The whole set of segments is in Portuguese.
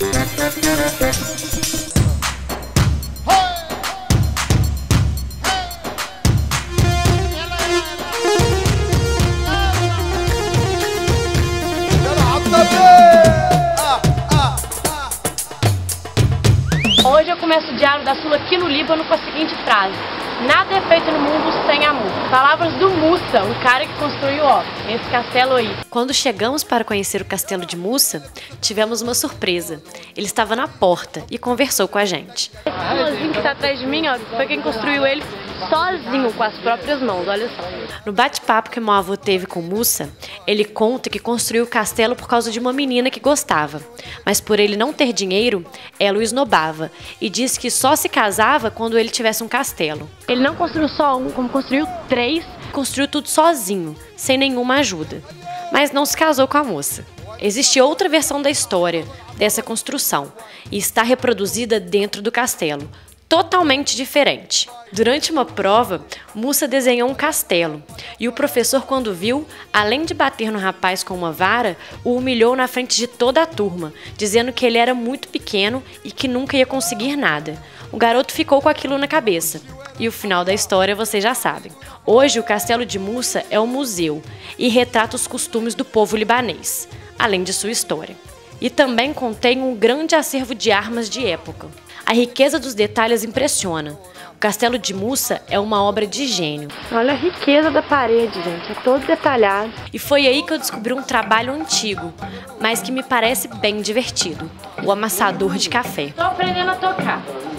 Hoje eu começo o Diário da Sula aqui no Líbano com a seguinte frase: nada é feito no mundo sem amor. Palavras do Mussa, o cara que construiu, esse castelo aí. Quando chegamos para conhecer o castelo de Mussa, tivemos uma surpresa. Ele estava na porta e conversou com a gente. Esse senhorzinho que está atrás de mim, foi quem construiu ele sozinho, com as próprias mãos, olha só. No bate-papo que meu avô teve com Mussa, ele conta que construiu o castelo por causa de uma menina que gostava. Mas por ele não ter dinheiro, ela o esnobava e disse que só se casava quando ele tivesse um castelo. Ele não construiu só um, como construiu 3. Construiu tudo sozinho, sem nenhuma ajuda. Mas não se casou com a moça. Existe outra versão da história dessa construção e está reproduzida dentro do castelo, totalmente diferente. Durante uma prova, Mussa desenhou um castelo e o professor, quando viu, além de bater no rapaz com uma vara, o humilhou na frente de toda a turma, dizendo que ele era muito pequeno e que nunca ia conseguir nada. O garoto ficou com aquilo na cabeça. E o final da história vocês já sabem. Hoje, o castelo de Mussa é um museu e retrata os costumes do povo libanês, além de sua história. E também contém um grande acervo de armas de época. A riqueza dos detalhes impressiona. O castelo de Mussa é uma obra de gênio. Olha a riqueza da parede, gente, é todo detalhado. E foi aí que eu descobri um trabalho antigo, mas que me parece bem divertido: o amassador de café. Estou aprendendo a tocar.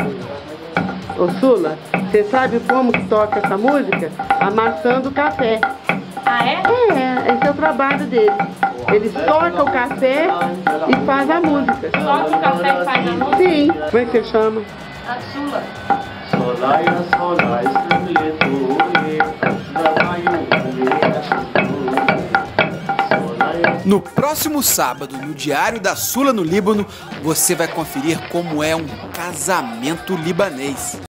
Ô Sula, você sabe como que toca essa música? Amassando o café. Ah, é? Esse é o trabalho dele. Ele toca o café e faz a música. Toca o café e faz a música? Sim. Como é que você chama? A Sula. No próximo sábado, no Diário da Sula no Líbano, você vai conferir como é um casamento libanês.